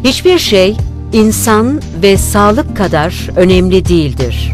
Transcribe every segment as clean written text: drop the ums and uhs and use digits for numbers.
Hiçbir şey insan ve sağlık kadar önemli değildir.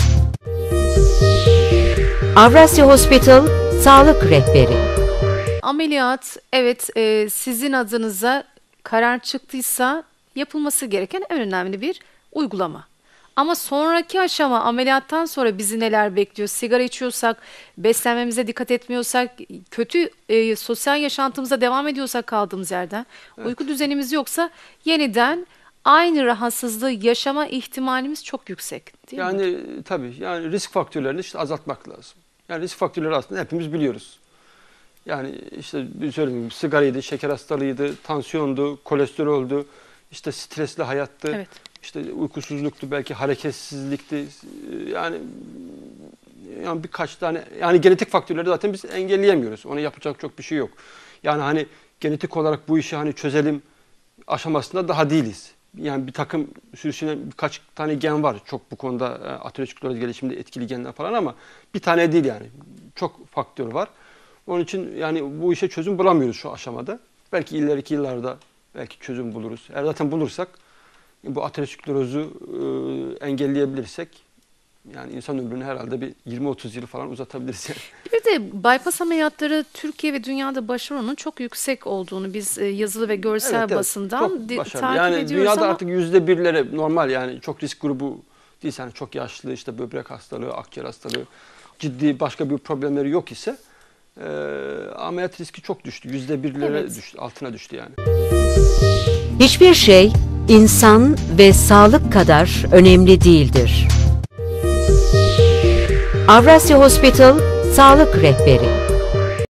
Avrasya Hospital Sağlık Rehberi. Ameliyat, evet, sizin adınıza karar çıktıysa yapılması gereken en önemli bir uygulama. Ama sonraki aşama, ameliyattan sonra bizi neler bekliyor? Sigara içiyorsak, beslenmemize dikkat etmiyorsak, kötü sosyal yaşantımıza devam ediyorsak kaldığımız yerden, uyku düzenimiz yoksa yeniden aynı rahatsızlığı yaşama ihtimalimiz çok yüksek, değil mi? Yani tabii, yani risk faktörlerini işte azaltmak lazım. Yani risk faktörleri aslında hepimiz biliyoruz. Yani işte söylediğim gibi sigaraydı, şeker hastalığıydı, tansiyondu, kolesteroldü, işte stresli hayattı, Evet. işte uykusuzluktu, belki hareketsizlikti. Yani birkaç tane, yani genetik faktörleri zaten biz engelleyemiyoruz. Ona yapacak çok bir şey yok. Yani hani genetik olarak bu işi hani çözelim aşamasında daha değiliz. Yani bir takım sürüsüne birkaç tane gen var. Çok bu konuda ateroskleroz gelişiminde etkili genler falan ama bir tane değil yani. Çok faktör var. Onun için yani bu işe çözüm bulamıyoruz şu aşamada. Belki ileriki yıllarda belki çözüm buluruz. Eğer zaten bulursak bu aterosklerozu engelleyebilirsek yani insan ömrünü herhalde bir 20-30 yıl falan uzatabiliriz yani. Bir de bypass ameliyatları Türkiye ve dünyada başarının çok yüksek olduğunu biz yazılı ve görsel basından çok başarılı. takip yani ediyoruz dünyada ama artık %1'lere normal, yani çok risk grubu değilse, yani çok yaşlı, işte böbrek hastalığı, akciğer hastalığı, ciddi başka bir problemleri yok ise ameliyat riski çok düştü. %1'lere düştü, altına düştü yani. Hiçbir şey insan ve sağlık kadar önemli değildir. Avrasya Hospital Sağlık Rehberi.